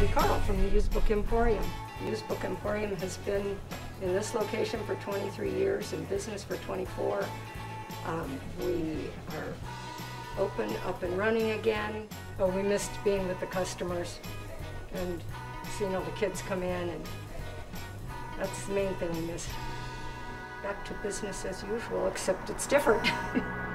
I'm Carl from the Used Book Emporium. The Used Book Emporium has been in this location for 23 years, in business for 24. We are open, up and running again. But we missed being with the customers and seeing all the kids come in, and that's the main thing we missed. Back to business as usual, except it's different.